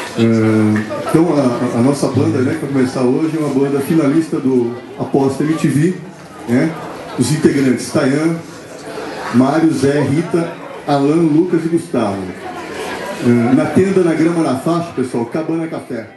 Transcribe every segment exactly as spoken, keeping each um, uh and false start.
Uh, então a, a nossa banda, né, que vai começar hoje é uma banda finalista do Aposta M T V, né? Os integrantes Tayan, Mário, Zé, Rita, Alan, Lucas e Gustavo. Uh, na tenda, na grama, na faixa, pessoal, Cabana Café.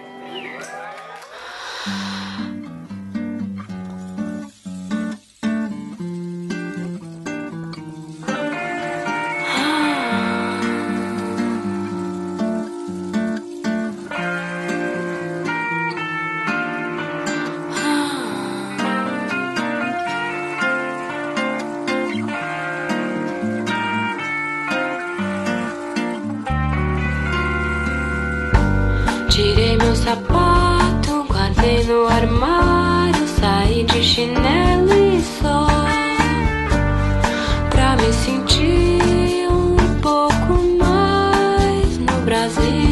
Tirei meu sapato, guardei no armário, saí de chinelo e só pra me sentir um pouco mais no Brasil.